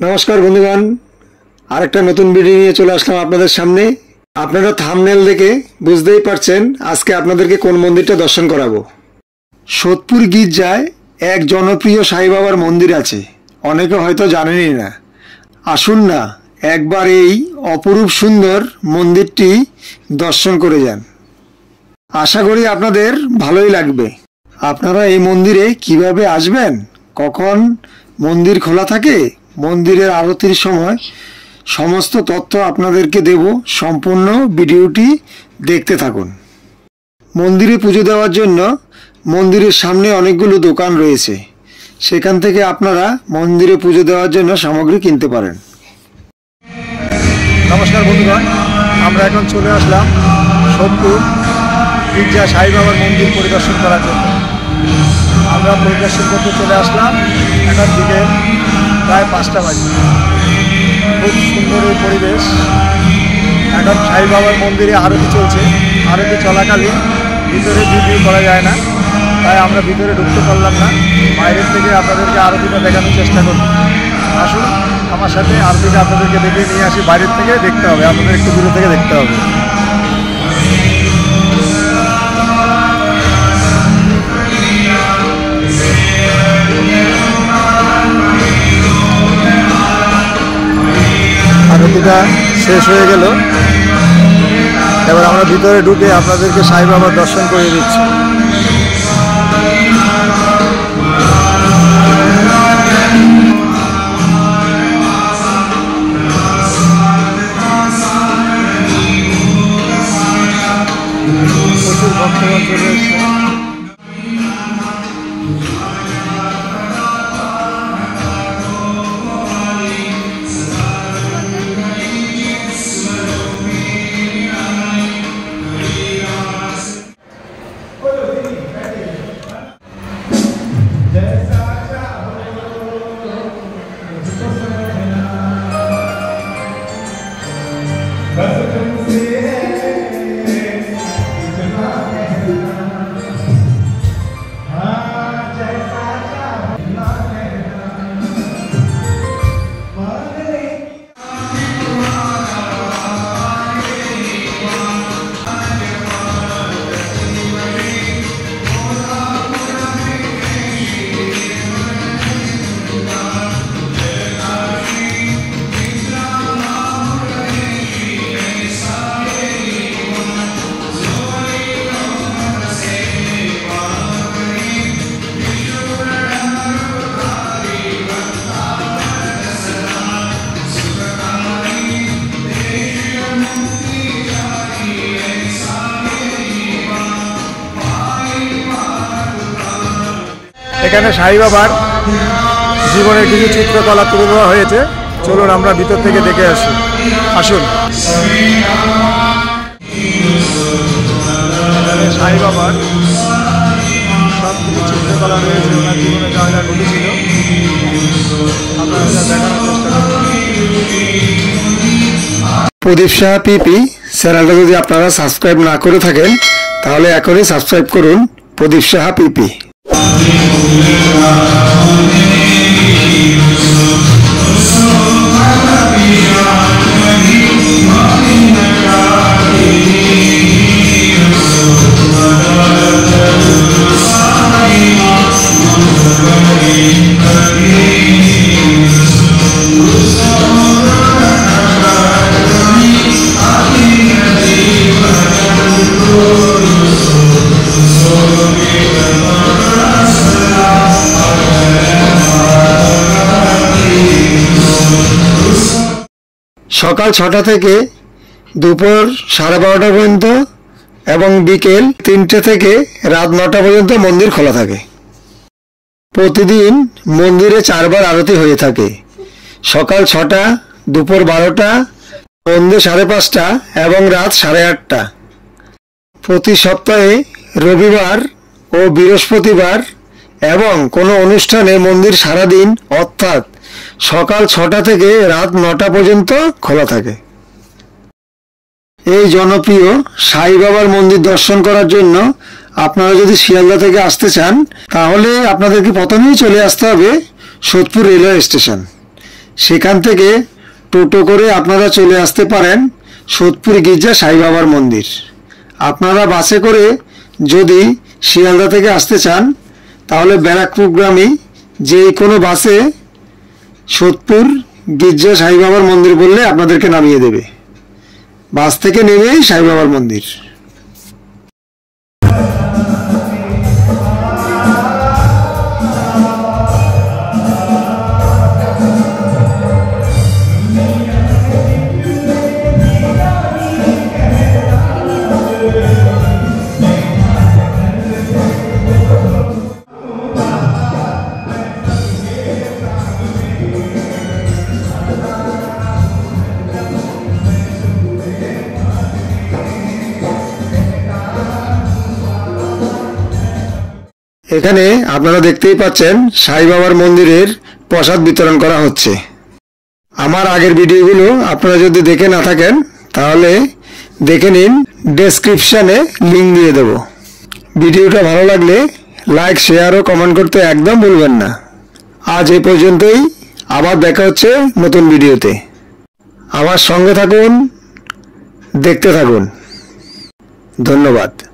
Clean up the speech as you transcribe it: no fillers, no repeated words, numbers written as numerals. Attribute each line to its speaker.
Speaker 1: नमस्कार बंधुगण आरेकटा नतून भिडियो निये चले आसलाम आपनादेर सामने। आपनारा थाम्बनेल देखे बुझतेई पारछेन आजके आपनादेरके कोन मंदिरटा दर्शन कराबो। सोदपुर गिरजाय एक जनप्रिय साई बाबार मंदिर आछे, अनेके हयतो जानेनई ना। आसुन ना एकबार एई अपरूप सुंदर मंदिरटी दर्शन करे जान। आशा करी आपनादेर भालोई लागबे। आपनारा एई मंदिरे किभाबे आसबेन, कखन मंदिर खोला थाके, मंदिरेर आरतिर समय समस्त तथ्य आपनादेरके देब। सम्पूर्ण भिडियोटी देखते थाकुन। मंदिरे पुजो देওয়ার জন্য मंदिरेर सामने अनेकगुलो दोकान रयेछे, सेखान थेके आपनारा मंदिरे पुजो देওয়ার জন্য सामग्री किनते पारेन। नमस्कार बंधुगण, आमरा एखन चले आसलाम सोदपुर गिरजा साई बाबार मंदिर परिदर्शन करार जন্য। আমরা পরিদর্শন করতে চলে আসলাম এখন দিকে প্রায় 5টা বাজে। খুব সুন্দর এই পরিবেশ। এখন সাই বাবার মন্দিরে আরতি চলছে। আরতি চলাকালীন ভিতরে ভিডিও করা যায় না, তাই আমরা ভিতরে ঢুকতে পারলাম না। বাইরে থেকে আপনাদেরকে আরতিটা দেখানোর চেষ্টা করব। আসুন আমার সাথে আরতিটা আপনাদেরকে দেখিয়ে নিয়ে আসি। বাইরে থেকে দেখতে হবে, আপনাদের একটু দূরে থেকে দেখতে হবে। আরতিটা শেষ হয়ে গেল, এবার আমরা ভিতরে ঢুকে আপনাদেরকে সাই বাবার দর্শন করিয়ে দিচ্ছি। প্রচুর ভক্তগণ চলে এসেছে। এখানে সাই বাবার জীবনের কিছু চিত্রকলা তুলে দেওয়া হয়েছে। চলুন আমরা ভিতর থেকে দেখে আসি। আসুন। এখানে সাই বাবার সব কিছু চিত্রকলা রয়েছে, ওনার জীবনে যা যা ঘটেছিল আপনারা দেখানোর চেষ্টা করুন। প্রদীপ সাহা পিপি চ্যানেলটা যদি আপনারা সাবস্ক্রাইব না করে থাকেন তাহলে এখনই সাবস্ক্রাইব করুন প্রদীপ সাহা পিপি। সকাল 6টা থেকে দুপুর 12:30 পর্যন্ত এবং বিকেল 3টে থেকে রাত 9টা পর্যন্ত মন্দির খোলা থাকে। প্রতিদিন মন্দিরে 4বার আরতি হয়ে থাকে। সকাল 6টা, দুপুর 12টা, সন্ধ্যে 5:30 এবং রাত 8:30। প্রতি সপ্তাহে রবিবার ও বৃহস্পতিবার এবং কোনো অনুষ্ঠানে মন্দির সারাদিন অর্থাৎ সকাল 6টা থেকে রাত 9টা পর্যন্ত খোলা থাকে। এই জনপ্রিয় সাই বাবার মন্দির দর্শন করার জন্য আপনারা যদি শিয়ালদা থেকে আসতে চান তাহলে আপনাদেরকে প্রথমেই চলে আসতে হবে সোদপুর রেলওয়ে স্টেশন। সেখান থেকে টোটো করে আপনারা চলে আসতে পারেন সোদপুর গির্জা সাই বাবার মন্দির। আপনারা বাসে করে যদি শিয়ালদা থেকে আসতে চান তাহলে ব্যারাকপুরগামী যে কোনো বাসে সোদপুর গির্জা সাই বাবার মন্দির বললে আপনাদেরকে নামিয়ে দেবে। বাস থেকে নেমেই সাই বাবার মন্দির। এখানে আপনারা দেখতেই পাচ্ছেন সাই বাবার মন্দিরের প্রসাদ বিতরণ করা হচ্ছে। আমার আগের ভিডিওগুলো আপনারা যদি দেখে না থাকেন তাহলে দেখে নিন, ডেসক্রিপশনে লিংক দিয়ে দেব। ভিডিওটা ভালো লাগলে লাইক, শেয়ার ও কমেন্ট করতে একদম ভুলবেন না। আজ এই পর্যন্তই, আবার দেখা হচ্ছে নতুন ভিডিওতে। আমার সঙ্গে থাকুন, দেখতে থাকুন। ধন্যবাদ।